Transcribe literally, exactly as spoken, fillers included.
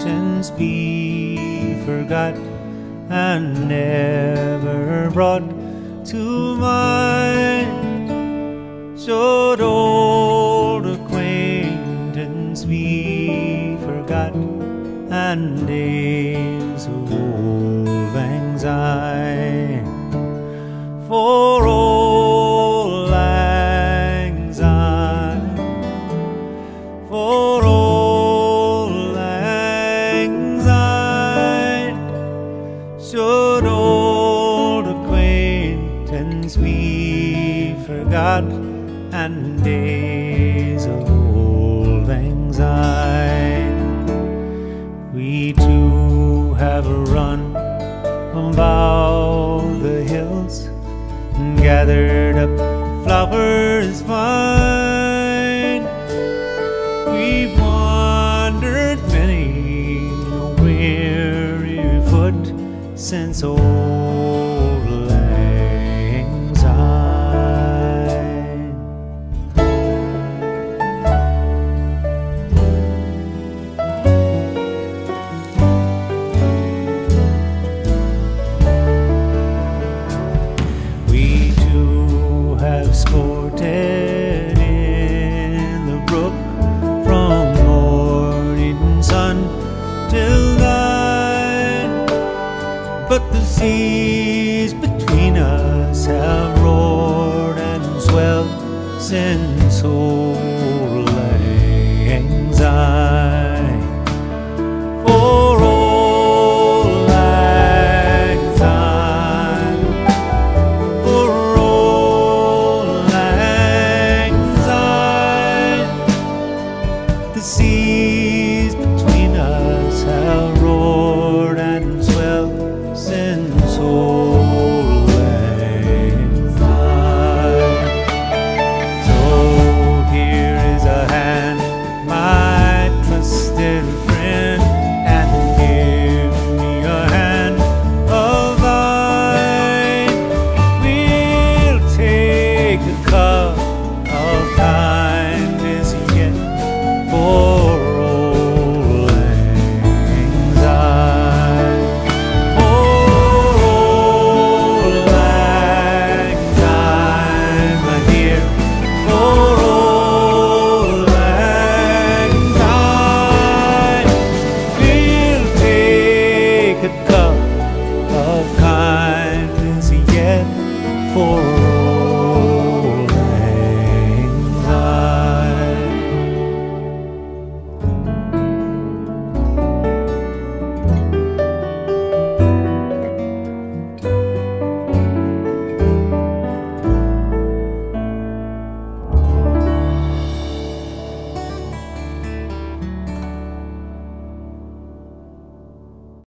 acquaintance be forgot and never brought to mind? Should old acquaintance be forgot and days of old lang syne? For old lang syne, for old lang syne, should old acquaintance be forgot and days of old lang syne? We two have a run about the hills and gathered up flowers fine. We've wandered many a weary foot since old lang syne. We two have sported in the brook from morning sun till night, but the seas between us have roared and swelled since old